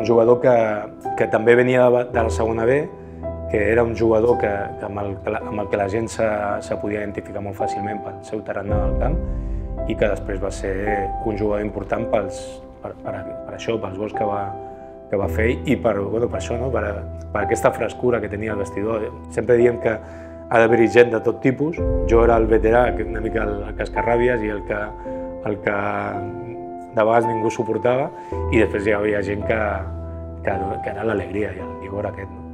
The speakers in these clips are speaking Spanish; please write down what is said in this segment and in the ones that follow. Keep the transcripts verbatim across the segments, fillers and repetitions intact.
un jugador que, que també venia de la segona B, que era un jugador que, que amb, el, amb el que la gent se, se podia identificar molt fàcilment pel seu tarannà al camp i que després va ser un jugador important pels, per, per, per això, pels gols que va, que va fer i per, bueno, per això, no? per, per aquesta frescura que tenia el vestidor. Sempre diem que ha d'haver-hi gent de tot tipus. Jo era el veterà, una mica el, el cascarràbies i el que, el que de vegades ningú suportava, i després hi havia gent que, que, que era l'alegria i el vigor aquest. No?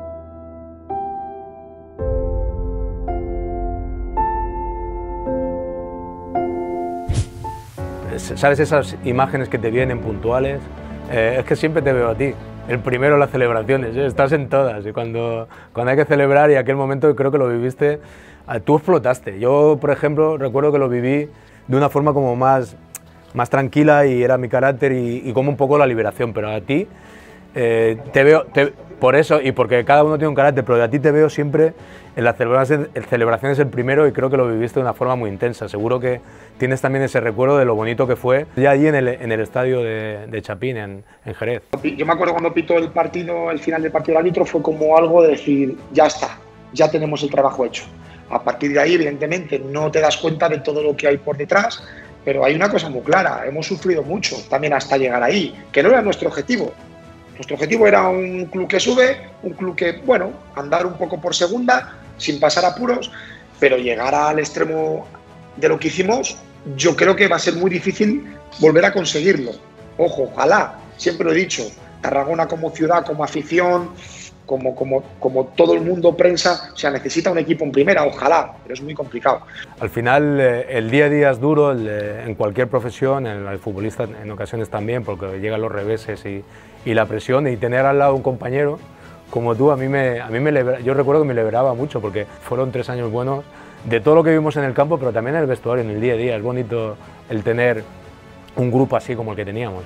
¿Sabes esas imágenes que te vienen puntuales? Eh, es que siempre te veo a ti, el primero en las celebraciones, ¿eh? Estás en todas, y cuando, cuando hay que celebrar, y aquel momento creo que lo viviste, tú explotaste. Yo, por ejemplo, recuerdo que lo viví de una forma como más, más tranquila y era mi carácter y, y como un poco la liberación, pero a ti eh, te veo, te, por eso y porque cada uno tiene un carácter, pero a ti te veo siempre en las celebraciones, en celebraciones el primero y creo que lo viviste de una forma muy intensa. Seguro que tienes también ese recuerdo de lo bonito que fue ya allí en el, en el estadio de, de Chapín, en, en Jerez. Yo me acuerdo cuando pitó el partido, el final del partido del árbitro, fue como algo de decir, ya está, ya tenemos el trabajo hecho. A partir de ahí, evidentemente, no te das cuenta de todo lo que hay por detrás, pero hay una cosa muy clara, hemos sufrido mucho también hasta llegar ahí, que no era nuestro objetivo. Nuestro objetivo era un club que sube, un club que, bueno, andar un poco por segunda, sin pasar apuros, pero llegar al extremo de lo que hicimos, yo creo que va a ser muy difícil volver a conseguirlo. Ojo, ojalá, siempre lo he dicho, Tarragona como ciudad, como afición, como, como, como todo el mundo, prensa, o sea, necesita un equipo en primera, ojalá, pero es muy complicado. Al final, eh, el día a día es duro el, eh, en cualquier profesión, en el futbolista en ocasiones también, porque llegan los reveses y, y la presión, y tener al lado un compañero como tú, a mí me, a mí me libera, yo recuerdo que me liberaba mucho, porque fueron tres años buenos de todo lo que vimos en el campo, pero también en el vestuario, en el día a día. Es bonito el tener un grupo así como el que teníamos.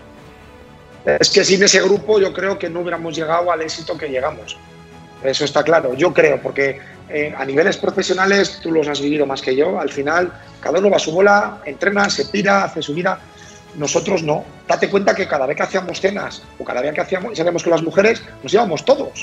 Es que sin ese grupo yo creo que no hubiéramos llegado al éxito que llegamos. Eso está claro, yo creo, porque eh, a niveles profesionales tú los has vivido más que yo. Al final, cada uno va a su bola, entrena, se pira, hace su vida. Nosotros no. Date cuenta que cada vez que hacíamos cenas o cada vez que hacíamos, salíamos con las mujeres, nos íbamos todos.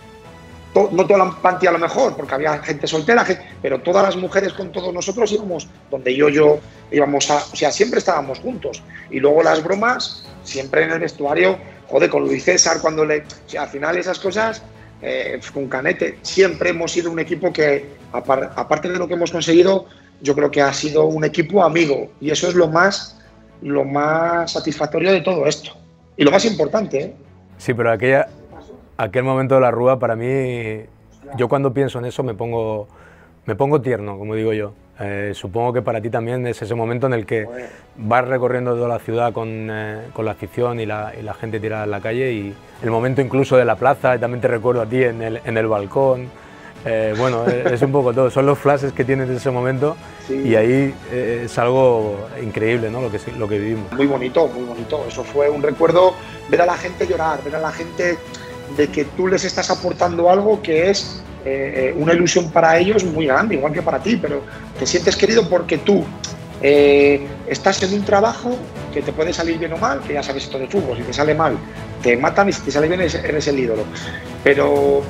To, no toda la plantilla a lo mejor, porque había gente soltera, gente, pero todas las mujeres con todos nosotros íbamos donde yo, yo íbamos a... O sea, siempre estábamos juntos. Y luego las bromas, siempre en el vestuario, joder, con Luis César, cuando le... O sea, al final esas cosas, eh, con Canete, siempre hemos sido un equipo que, apar, aparte de lo que hemos conseguido, yo creo que ha sido un equipo amigo. Y eso es lo más... lo más satisfactorio de todo esto. Y lo más importante, ¿eh? Sí, pero aquella, aquel momento de la Rúa, para mí, yo cuando pienso en eso me pongo, me pongo tierno, como digo yo. Eh, supongo que para ti también es ese momento en el que vas recorriendo toda la ciudad con, eh, con la afición y la, y la gente tirada en la calle, y el momento incluso de la plaza, también te recuerdo a ti en el, en el balcón. Eh, bueno, es un poco todo, son los flashes que tienes de ese momento, sí. Y ahí eh, es algo increíble, ¿no? Lo que, lo que vivimos. Muy bonito, muy bonito, eso fue un recuerdo, ver a la gente llorar, ver a la gente de que tú les estás aportando algo que es eh, una ilusión para ellos muy grande, igual que para ti, pero te sientes querido porque tú eh, estás en un trabajo que te puede salir bien o mal, que ya sabes esto de fútbol, si te sale mal te matan y si te sale bien eres el ídolo, pero...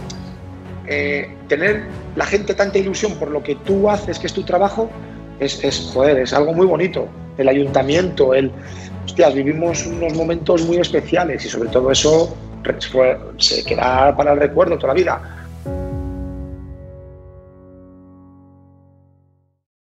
Eh, tener la gente tanta ilusión por lo que tú haces, que es tu trabajo, es, es, joder, es algo muy bonito. El ayuntamiento, el... Hostias, vivimos unos momentos muy especiales y sobre todo eso fue, se queda para el recuerdo toda la vida.